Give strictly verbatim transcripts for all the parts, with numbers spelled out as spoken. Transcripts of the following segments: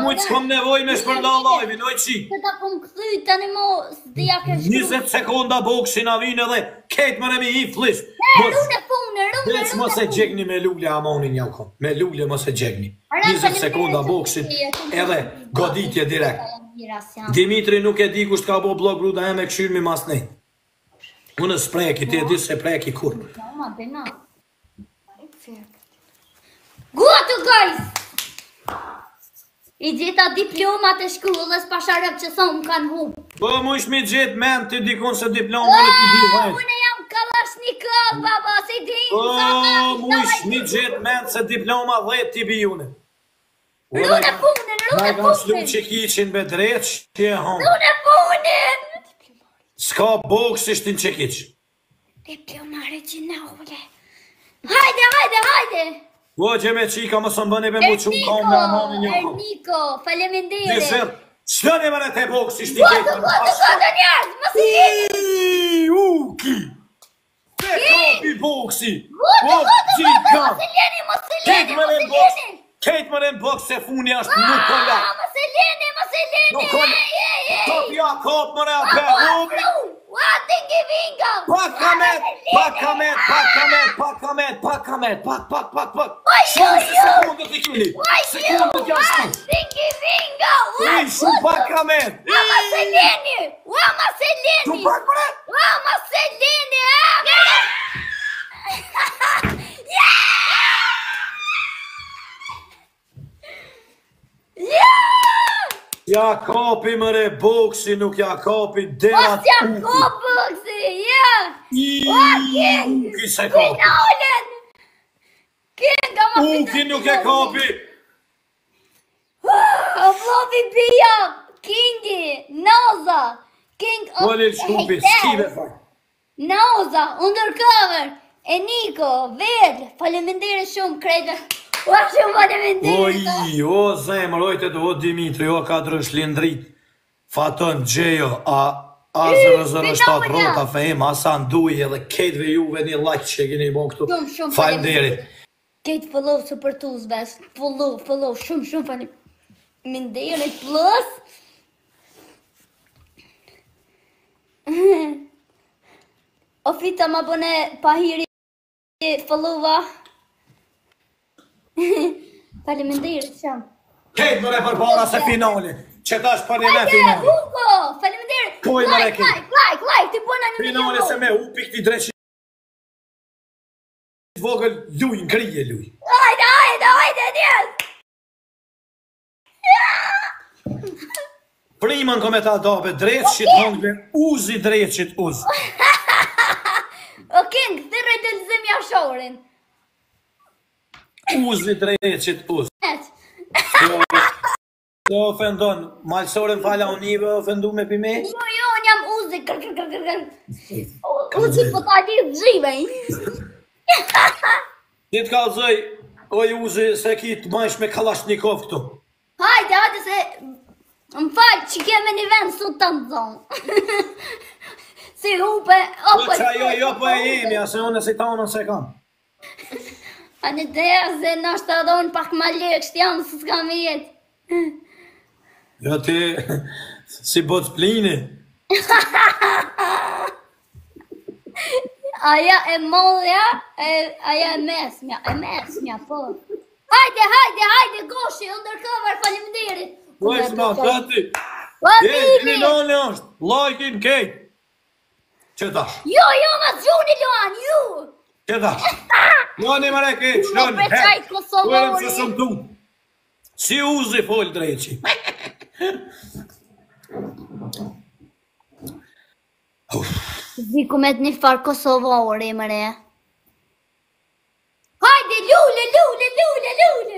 mujtë s'kom nevoj me shpërnda live-in, oj qi. Se ta kom këthy, tani mo, s'dija ke shkru. njëzet sekonda boksin a vinë edhe ketë më remi i flish. Rune punë, rune, rune. Dhe mos e gjegni me lullë amonin jau kom. Me lullë mos e gjegni. njëzet sekonda boksin edhe goditje direkt. Dimitri nuk e di kusht ka bo blog ruda e me këshyrë mi mas nej. Unë spreki, ti e di se preki kur. Guatu, guys! I gjitha diplomat e shkollës pasharëp që thonë kanë hupë. Po, mu ish mi gjithë men të dikon se diplomat e të di vajtë. Unë jam Kalashnikov, baba, si di. Po, mu ish mi gjithë men se diploma dhejtë t'i bijune. Rune punën, rune punën. Ka shlu që kiqin be dreq, që e hon. Rune punën. Ska boks ishtin që kiq. Diploma regjinale. Hajde, hajde, hajde. Po, që me qika më së mbëni be mu që unë kam me amonin një kom. Erniko, faleminderit. Disër, qëllën e më në te boks ishti kejtë. Gotë, gotë, gotë njerës, më si lini. Uki. Te kapi boksi. Gotë, gotë, gotë, më si lini, më si lini, më si lini. Kejtë më në boks se funi ashtë nuk kolla. Më si lini, më si lini. Nuk kolla. Kapja kap më në apë. Dingi vingo! Pak kamet, pak kamet, pak kamet, pak kamet, pak kamet, pak, pak, pak, pak. Shumë se sekundët i kini. Sekundët jashtu. Dingi vingo! Ej, shumë pak kamet. Ua ma se lini! Ua ma se lini! Shumë pak mëre? Ua ma se lini! Ja kapi mëre boksi, nuk ja kapi derat uki. Mos ja kapi boksi, ja! Uki se kapi. Finalen! Kinga ma finalen. Uki nuk e kapi. O flovi bia, Kingi, Nauza, King of Walil Shumpi, skive fa. Nauza, Undercover, Eniko, Ved, faleminderit shumë krejtë. Ua shumë faleminderit. Oj, o zemër, ojte do, o Dimitri, o ka drësh lindrit. Faton Gjejo, a zero zero shtat rota fejm, Hasan Duj edhe ketve juve një like që keni bon këtu. Falenderit. Kate follow super tools best. Follow, follow, shumë shumë faleminderit plus. Ofita ma bëne pahiri followa. Faleminderit shumë. Kejtë mëre për para se finali. Që ta është për një me finali. Ajde, Hugo, faleminderit. Koj mëre Like, like, like, like, ti bëna një milion. Finali se me u pikti dreqit. Vogël luj, në krije luj. Ajde, ajde, ajde, njës. Primën kome ta dobe dreqit, hongve uzi dreqit uz. O King, thyrë të lëzim jashorin. Uzi dreqit uz. Se ofendon, malsorin fala unive ofendu me pime? Jo, jo, unë jam uzi, kër, kër, kër, kër, kër. Uzi po ta një gjive. Ti t'ka zëj, oj uzi, se ki t'majsh me Kalashnikov këtu. Hajde, hajde se, më falë që keme një vend su të në zonë. Si hupe, ope. Qa jo, jo, po e jemi, ase unë e si ta unë se kam. A në dherë se në është të dhonë pak ma lirë, kështë janë së s'kam jetë. Jo ti, si botë plini. Aja e modhja, aja e mesmja, e mesmja, po. Hajde, hajde, hajde, goshi, undercover, faleminderit. Po e s'ma, tati. Po Je, bini. klinoni është, like-in kejt. Që tash? Jo, jo, ma zhuni luan, ju. Që tash? Loni mëre kejt, shloni. Nuk preqajt Kosovori. Uërëm se sëm tu. Si uzi fol dreqi. Ziku me të një farë Kosovori, mëre. Hajde, lule, lule, lule, lule.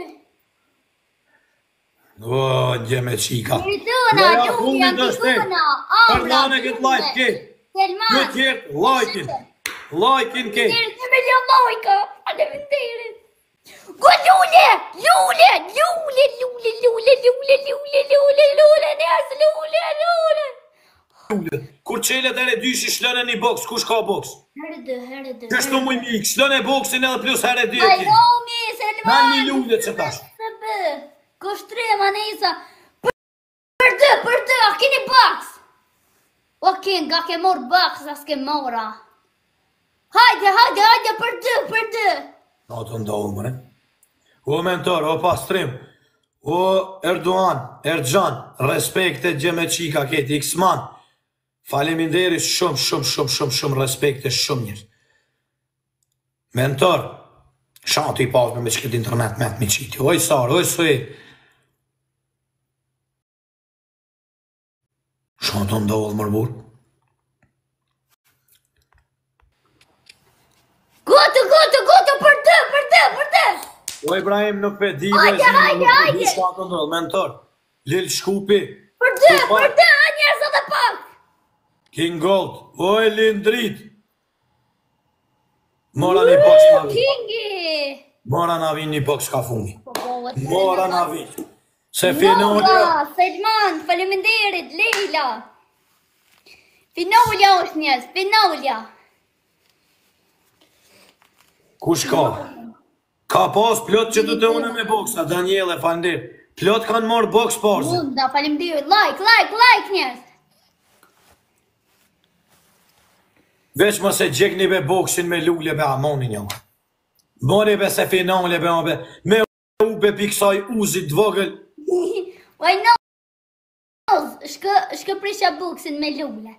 O, gje me qika. Mirtona, lule, Mirtona. Përnane këtë like kejt. Ju tjertë, like-in. Like-in kejt. Mirë, një milion like-a. Faleminderit. Go lule, lule, lule, lule, lule, lule, lule, lule, lule, njerës, lule, lule. Lule, kur qelet ere dyshi shlën e një boks, kush ka boks? Herë dë, herë dë. Kështu muj mik, shlën e boksin edhe plus herë dy e ki. Ajdomi, Selman. Na një lule që tash. Se bë, kështre, manesa. Kinga ke mor baks, as ke mora. Hajde, hajde, hajde, për dë, për dë. O të ndohë mëre. O mentor, o pastrim, o Erdogan, Erxhan, respekte Gjemeqika keti, X-Man. Faleminderit shumë, shumë, shumë, shumë, shumë, respekte shumë njërë. Mentor, shanti i pasme me që këtë internet me të mi qiti. Oj sarë, oj sujt. Shantë të ndohë mërbur. Gotë, gotë, gotë, për dë, për dë, për dë. O Ibrahim nuk pe di Hajde, vëzhimë, hajde, nuk pe hajde. di shantë të ndohë. Mentor, Lil Shkupi. Për dë, për dë, a njerëz edhe pak. King Gold, oj Lindrit. Mora një box na vi. Kingi. Mora na vi një box ka funi. Po, po, vëtë. Mora na vi. Se finolja. Nora, Selman, faleminderit, Leila. Finolja është njës, finolja. Kush ka? Ka pas plot që du të une me boxa, Daniele, falendir. Plot kanë morë box parzi. Munda, faleminderit, like, like, like njës. Veç më se gjekni be boxin me lulle be amonin jo. Mori be se finale be abe. Me u be piksaj uzit dvogël. Why no? Shkë, shkë prisha buksin me lulle.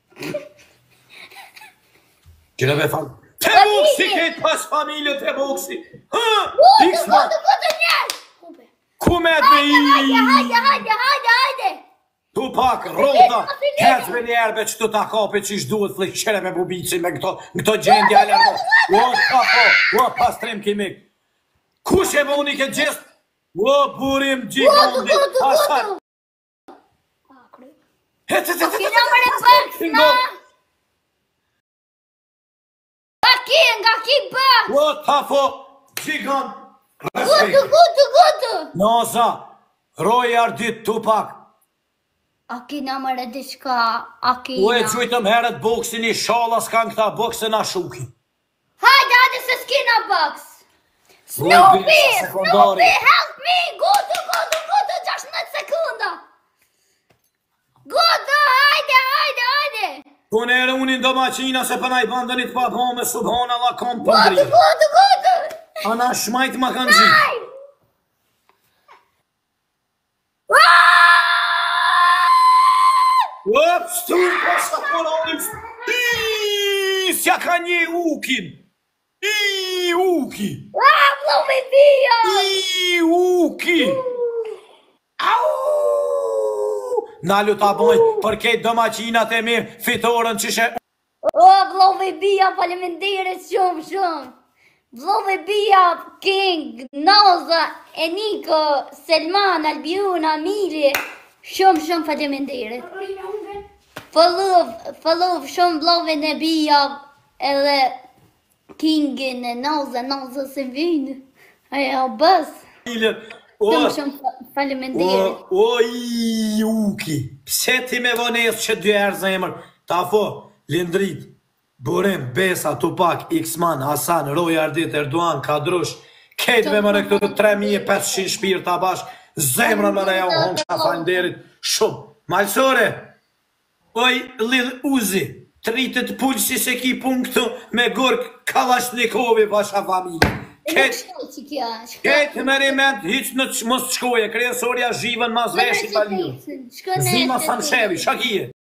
Qire be fal. Te boxi ketë pas familje te boxi. Ha! Gutu, X-Man. gutu, gutu njës. Ku me të Hajde, hajde, i... hajde, hajde, hajde, hajde. Tupak, Rota, kecve njerëve që të ta kape që ishtë duhet fliqere me bubici me këto, këto gjendja e lërdo. O, kapo, o, pastrim kimik. Kush e voni këtë gjest? O, burim Gutu, gjigandi, gutu, pasar. gutu. He, he, he, Kina më në bëks, na. A ki, nga ki bëks. O, tafo, gjigand, Gutu, respekt. gutu, gutu. Noza, Roy Ardit, Tupak. A kina më në diçka, a kina. O, e gjujtëm herët boksin i shala s'kan këta boksin a shuki. Hajde, hajde se s'kina bëks. Oj, Snoopy, besa sekondari. Snoopy, help me. Gutu, gutu, gutu, gjashtëdhjetë sekunda. Gutu, hajde, hajde, hajde. Unë e unin do maqina se përna i bandënit pa dhome, subhana la kom Gutu, pëndri. gutu, gutu. Ana shmajt ma kanë gjitë. Hajde. Ops, tu pasa kolonim. Iiii, s'ja ka një ukin. Iiii, uki. Ah, vlau me vija. Iiii, uki. Au! Nalu ta boj, për kejtë do maqinat e mirë, fitorën që shë... O, vlau me vija, faleminderit shumë, shumë. Vlau me vija, King, Noza, Eniko, Selman, Albiuna, Mili. Shumë, shumë faleminderit. Fëllëv, fëllëv shumë vlove në bija edhe Kingin e Noza, Noza se vinë. Aja o bës. O, Shumë, shumë faleminderit. o, o, i, uki. Pse ti me vones që dy erë zemër? Ta fo, Lindrit, Burim, Besa, Tupak, X-Man, Hasan, Roy Ardit, Erdogan, Kadrush, Ketve më në këtë tre mijë e pesëqind shpirë të bashkë, zemrën më në ja u hongë shka falenderit shumë. Malsore, oj, Lil Uzi, tritet pulsi se ki pun këtu me gurk Kalashnikov pasha familje. Ketë Ketë meriment, hiq në mos të shkoje, kresoria zhivën mas vesh i paliu. Zima Samshevi, shakije.